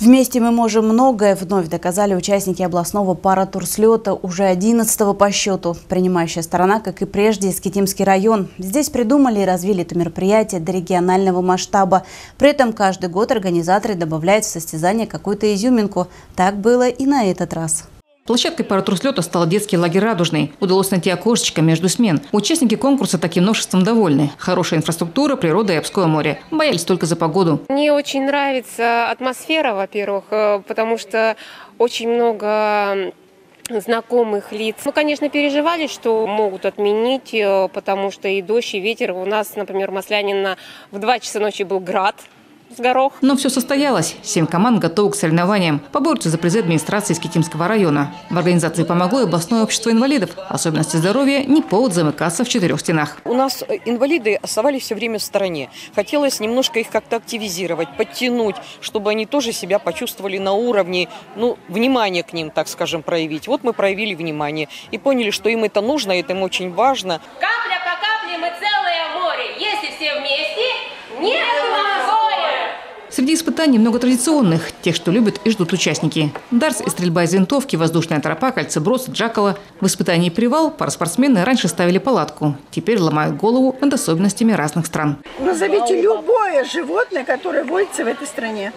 Вместе мы можем многое, вновь доказали участники областного паратурслета, уже 11-го по счету. Принимающая сторона, как и прежде, Искитимский район. Здесь придумали и развили это мероприятие до регионального масштаба. При этом каждый год организаторы добавляют в состязание какую-то изюминку. Так было и на этот раз. Площадкой паратурслета стал детский лагерь «Радужный». Удалось найти окошечко между смен. Участники конкурса таким новшеством довольны. Хорошая инфраструктура, природа и Обское море. Боялись только за погоду. Мне очень нравится атмосфера, во-первых, потому что очень много знакомых лиц. Мы, конечно, переживали, что могут отменить, потому что и дождь, и ветер. У нас, например, в Маслянина в 2 часа ночи был град с горох. Но все состоялось. 7 команд готовы к соревнованиям. Поборются за призы администрации Искитимского района. В организации помогло и областное общество инвалидов. Особенности здоровья – не повод замыкаться в 4 стенах. У нас инвалиды оставались все время в стороне. Хотелось немножко их как-то активизировать, подтянуть, чтобы они тоже себя почувствовали на уровне, внимание к ним, так скажем, проявить. Вот мы проявили внимание и поняли, что им это нужно, это им очень важно. Капля по капле мы целое море. Если все вместе, нет разгоя. Среди испытаний много традиционных, тех, что любят и ждут участники. Дартс и стрельба из винтовки, воздушная тропа, кольцеброс, джакала. В испытании «Привал» параспортсмены раньше ставили палатку. Теперь ломают голову над особенностями разных стран. Назовите любое животное, которое водится в этой стране.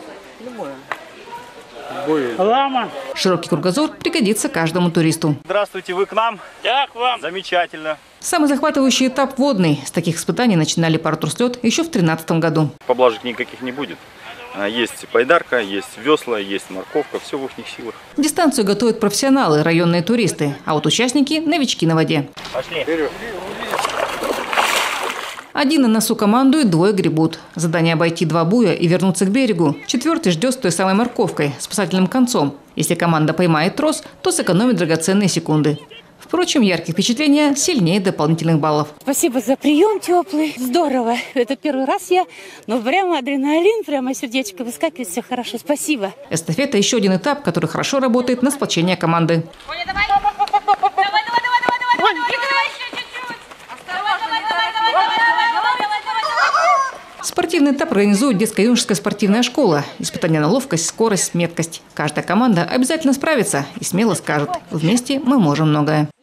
Любое. Лама. Широкий кругозор пригодится каждому туристу. Здравствуйте, вы к нам? Я к вам. Замечательно. Самый захватывающий этап – водный. С таких испытаний начинали паратурслет еще в 2013 году. Поблажек никаких не будет. Есть байдарка, есть весла, есть морковка, все в их силах. Дистанцию готовят профессионалы, районные туристы, а вот участники – новички на воде. Пошли. Один на носу командует, 2 гребут. Задание – обойти 2 буя и вернуться к берегу. 4-й ждет с той самой морковкой, спасательным концом. Если команда поймает трос, то сэкономит драгоценные секунды. Впрочем, яркие впечатления сильнее дополнительных баллов. Спасибо за прием теплый. Здорово. Это первый раз но прямо адреналин, прямо сердечко выскакивает. Все хорошо. Спасибо. Эстафета – еще один этап, который хорошо работает на сплочение команды. Спортивный этап организует детско-юношеская спортивная школа. Испытания на ловкость, скорость, меткость. Каждая команда обязательно справится и смело скажет: вместе мы можем многое.